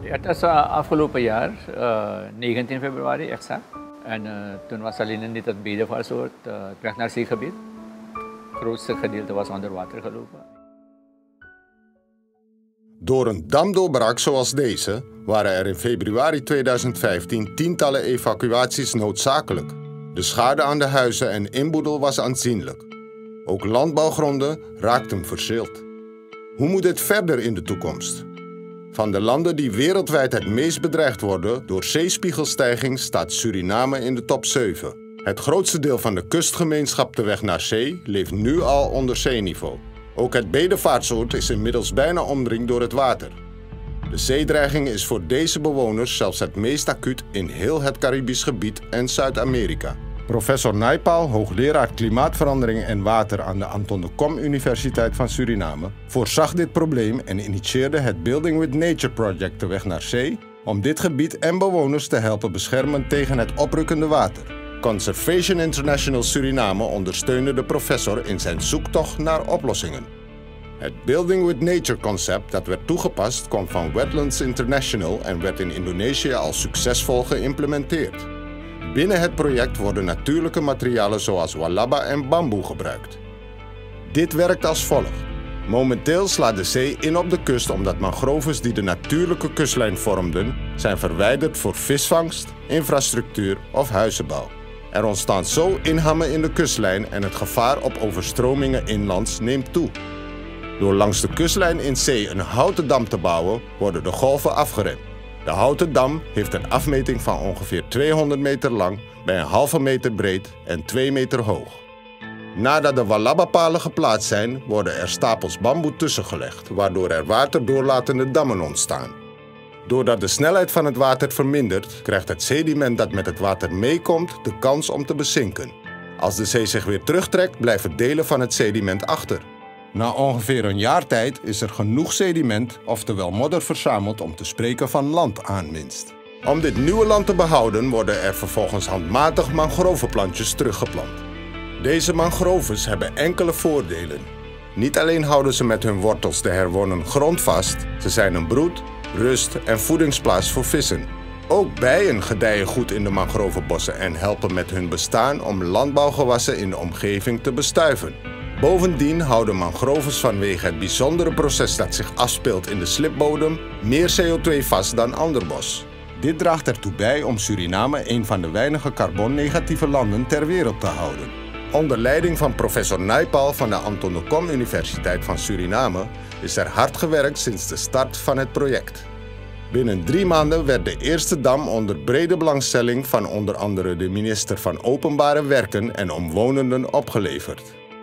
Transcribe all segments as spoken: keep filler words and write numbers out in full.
Het was uh, afgelopen jaar, uh, negentien februari exact. En uh, toen was alleen niet het bedevaartsoord, uh, het weg naar zeegebied. Het grootste gedeelte was onder water gelopen. Door een damdoorbraak zoals deze waren er in februari tweeduizend vijftien tientallen evacuaties noodzakelijk. De schade aan de huizen en inboedel was aanzienlijk. Ook landbouwgronden raakten verzild. Hoe moet dit verder in de toekomst? Van de landen die wereldwijd het meest bedreigd worden door zeespiegelstijging staat Suriname in de top zeven. Het grootste deel van de kustgemeenschap de weg naar zee leeft nu al onder zeeniveau. Ook het bedevaartsoord is inmiddels bijna omringd door het water. De zeedreiging is voor deze bewoners zelfs het meest acuut in heel het Caribisch gebied en Zuid-Amerika. Professor Naipaul, hoogleraar klimaatverandering en water aan de Anton de Kom Universiteit van Suriname, voorzag dit probleem en initieerde het Building with Nature Project de weg naar zee om dit gebied en bewoners te helpen beschermen tegen het oprukkende water. Conservation International Suriname ondersteunde de professor in zijn zoektocht naar oplossingen. Het Building with Nature concept dat werd toegepast kwam van Wetlands International en werd in Indonesië al succesvol geïmplementeerd. Binnen het project worden natuurlijke materialen zoals walaba en bamboe gebruikt. Dit werkt als volgt. Momenteel slaat de zee in op de kust omdat mangroves die de natuurlijke kustlijn vormden, zijn verwijderd voor visvangst, infrastructuur of huizenbouw. Er ontstaan zo inhammen in de kustlijn en het gevaar op overstromingen inlands neemt toe. Door langs de kustlijn in zee een houten dam te bouwen, worden de golven afgeremd. De houten dam heeft een afmeting van ongeveer tweehonderd meter lang, bij een halve meter breed en twee meter hoog. Nadat de walaba-palen geplaatst zijn, worden er stapels bamboe tussengelegd, waardoor er waterdoorlatende dammen ontstaan. Doordat de snelheid van het water vermindert, krijgt het sediment dat met het water meekomt de kans om te bezinken. Als de zee zich weer terugtrekt, blijven delen van het sediment achter. Na ongeveer een jaar tijd is er genoeg sediment, oftewel modder, verzameld om te spreken van landaanwinst. Om dit nieuwe land te behouden worden er vervolgens handmatig mangrovenplantjes teruggeplant. Deze mangroves hebben enkele voordelen. Niet alleen houden ze met hun wortels de herwonnen grond vast, ze zijn een broed, rust en voedingsplaats voor vissen. Ook bijen gedijen goed in de mangrovenbossen en helpen met hun bestaan om landbouwgewassen in de omgeving te bestuiven. Bovendien houden mangroves vanwege het bijzondere proces dat zich afspeelt in de slipbodem meer C O twee vast dan ander bos. Dit draagt ertoe bij om Suriname een van de weinige carbonnegatieve landen ter wereld te houden. Onder leiding van professor Naipaul van de Anton de Kom Universiteit van Suriname is er hard gewerkt sinds de start van het project. Binnen drie maanden werd de eerste dam onder brede belangstelling van onder andere de minister van Openbare Werken en omwonenden opgeleverd.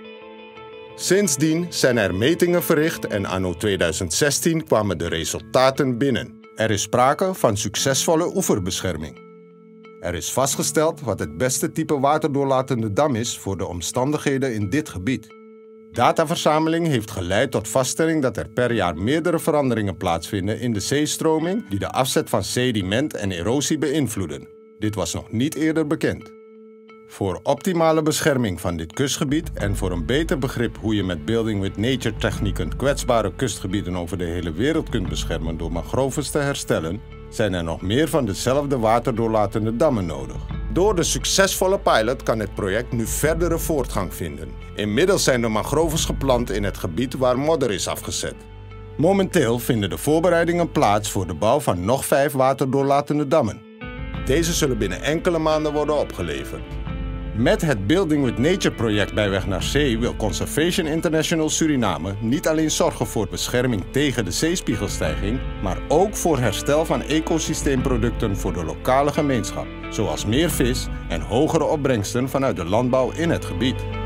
Sindsdien zijn er metingen verricht en anno tweeduizend zestien kwamen de resultaten binnen. Er is sprake van succesvolle oeverbescherming. Er is vastgesteld wat het beste type waterdoorlatende dam is voor de omstandigheden in dit gebied. Dataverzameling heeft geleid tot vaststelling dat er per jaar meerdere veranderingen plaatsvinden in de zeestroming die de afzet van sediment en erosie beïnvloeden. Dit was nog niet eerder bekend. Voor optimale bescherming van dit kustgebied en voor een beter begrip hoe je met Building with Nature technieken kwetsbare kustgebieden over de hele wereld kunt beschermen door mangroves te herstellen, zijn er nog meer van dezelfde waterdoorlatende dammen nodig. Door de succesvolle pilot kan het project nu verdere voortgang vinden. Inmiddels zijn de mangroves geplant in het gebied waar modder is afgezet. Momenteel vinden de voorbereidingen plaats voor de bouw van nog vijf waterdoorlatende dammen. Deze zullen binnen enkele maanden worden opgeleverd. Met het Building with Nature project bij weg naar zee wil Conservation International Suriname niet alleen zorgen voor bescherming tegen de zeespiegelstijging, maar ook voor herstel van ecosysteemproducten voor de lokale gemeenschap, zoals meer vis en hogere opbrengsten vanuit de landbouw in het gebied.